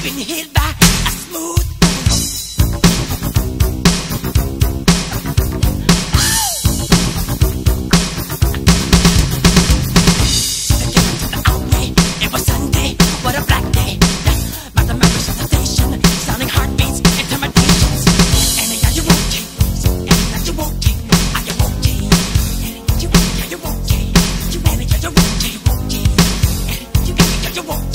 been hit by a smooth. It was Sunday, what a black day. Mathematics hesitation, sounding heartbeats, intimidations. And are you okay? And are you okay? Are you okay? And are you okay? Are you okay? You and are you okay? And are you okay?